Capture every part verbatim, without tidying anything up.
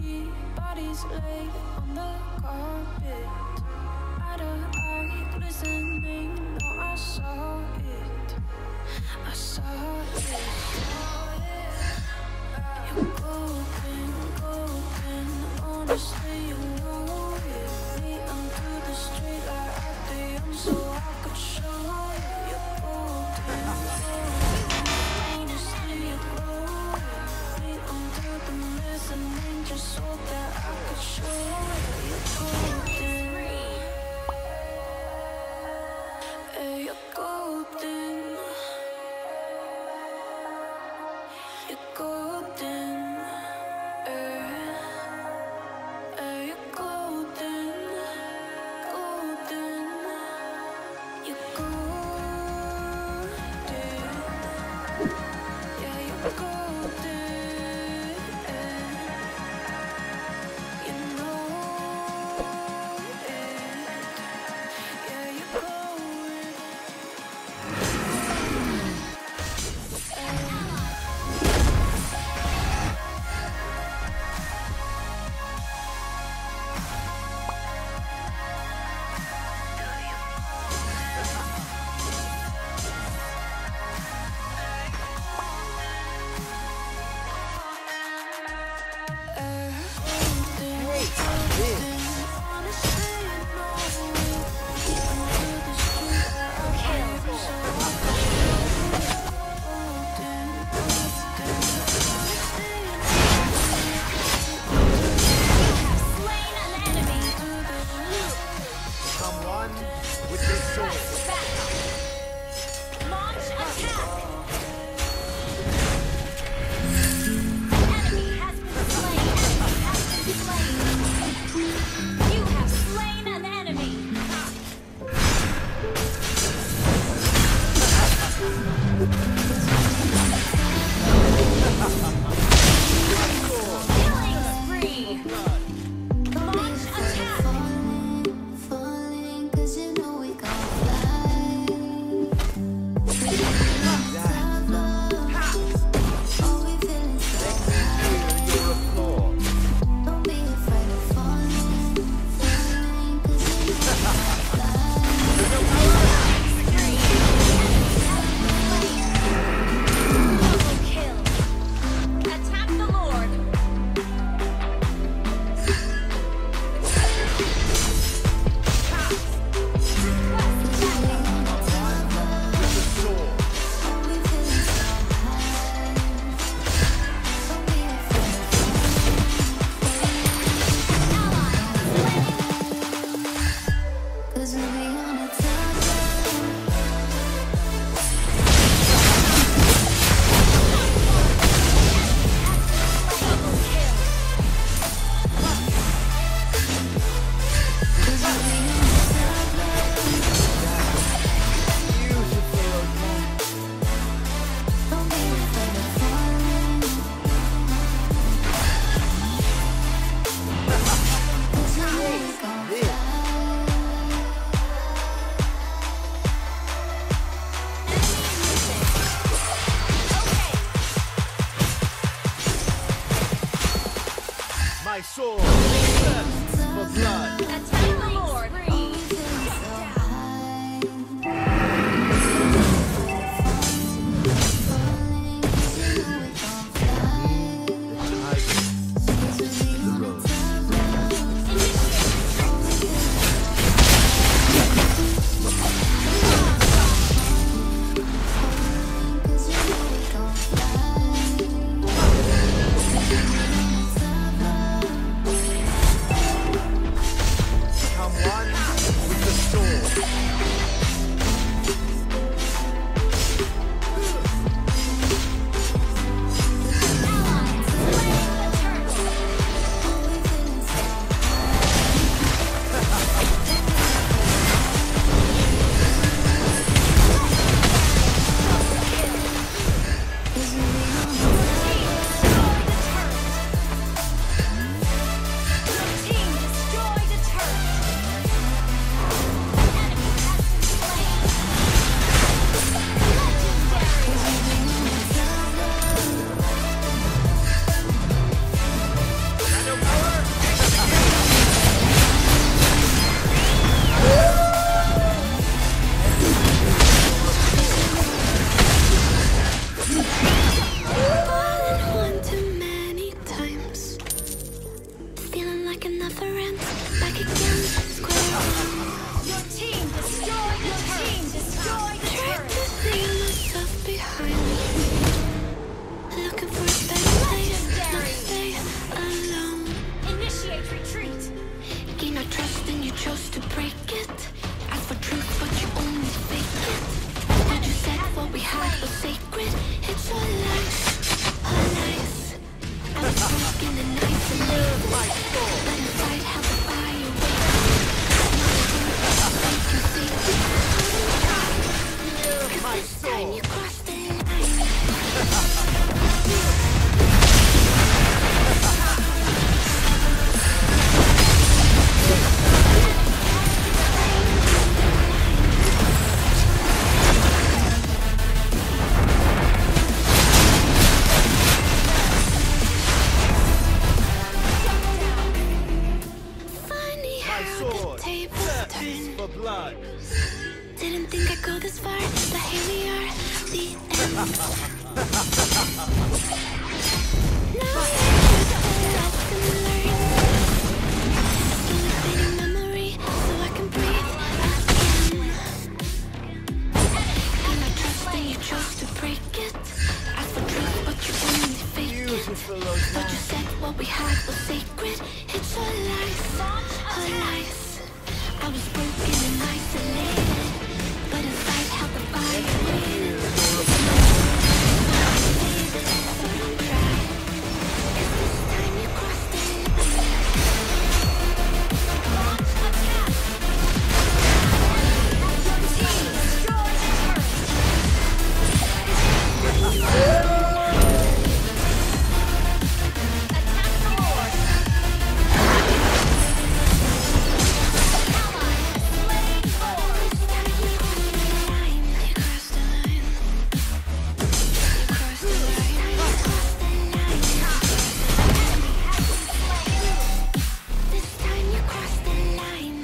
Bodies laid on the carpet, eye to eye, glistening. No, I saw it, I saw it. You're golden, golden. Honestly, you know it. Me under the street light at the end, so I could show you. You're golden, golden. Honestly, you know it. Me under the mezzanine, just so that I could show you. You're golden. Hey, you're golden. You're golden. Hey, hey, you're golden. Golden. You're golden. Yeah, you're golden. You know it. Yeah, you're golden. Become one with this sword. Launch attack! Enemy has been slain! Enemy has been slain! You have slain an enemy! Killing spree! Launch attack! Falling, 'cause you know we gon' fly. Oh, we feeling so high. You're a flaw. Don't be afraid of falling, falling, 'cause you know we gon' fly. Double kill! Attack the Lord! With the sword. Oh, we feeling so high. Don't be afraid of falling, 'cause we'll be on the top. Double kill! Beautiful. Don't be afraid of falling, 'cause you know we gon' This. My sword thirsts for blood. Attack the Lord! Become one with the sword. Team destroyed a turret! sword. tables Thirst turn. for blood. Didn't think I'd go this far, but here we are, the end. Now there's a lesson learned. In a fading memory, so I can breathe again. And I trust that you chose to break it. Ask for truth, but you only fake it. Beautiful, But you Ozma. said what we had was sacred. It's all lies, all lies. I was broken and isolated, but inside held the fire waiting. So don't cry, 'cause this time you crossed the line. Launch attack. Your team destroyed the turret. Attack the Lord. Ally slain Lord. This time you crossed the line. You crossed the line. You crossed the line. You crossed the line. Enemy has been slain. This time you crossed the line.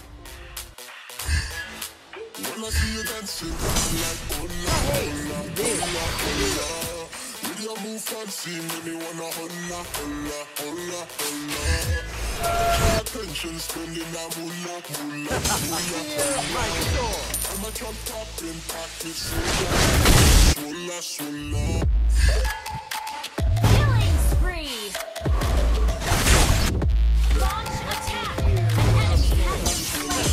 When I see you dancing, I'm like, hola, hola, hola, hola. With your move fancy, make me wanna hola, hola, hola, hola. Pay attention, spending that moolah, moolah, moolah, My hola. sword. I'm a drop popping, pocket swola, swola, swola. Killing spree. Launch attack. An enemy has been slain.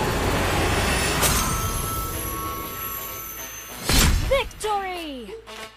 Victory!